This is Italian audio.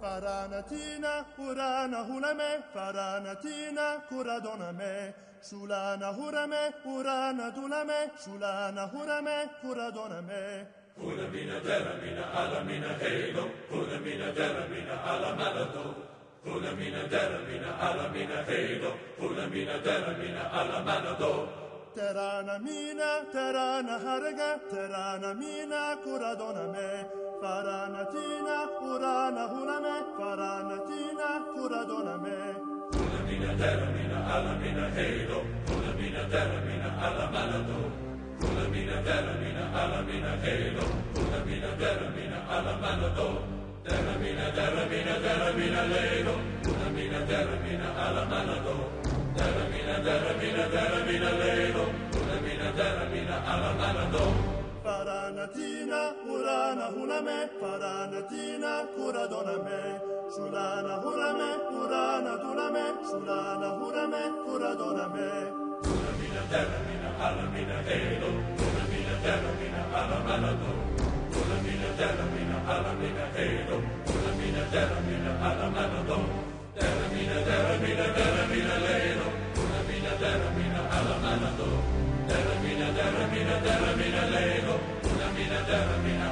Faranatina, urana hulame, faranatina, kuradoname. Sulana hurame, urana dulame, sulana hurame, kuradoname. Hulamina deramina alamina helo, hulamina deramina alamalado. Hulamina deramina alamina helo, hulamina deramina alamalado. Terana mina, terana harga, terana mina, kuradoname. Faranatina, urana hulame, faranatina, kuradoname. Hulamina deramina alamina helo, hulamina deramina alamalado. Hulamina deramina alamina helo, hulamina deramina alamalado. Deramina deramina deramina lelo, hulamina deramina alamalado. Deramina deramina deramina lelo, hulamina deramina alamalado. Faranatina, urana hulame, faranatina, kuradoname. Sulana hurame, urana dulame, sulana hurame, kuradoname. Hulamina deramina alamina helo, hulamina deramina alamalado. Hulamina deramina alamina helo, hulamina deramina alamalado. Deramina deramina deramina lelo, hulamina deramina alamalado. Deramina deramina deramina lelo, hulamina deramina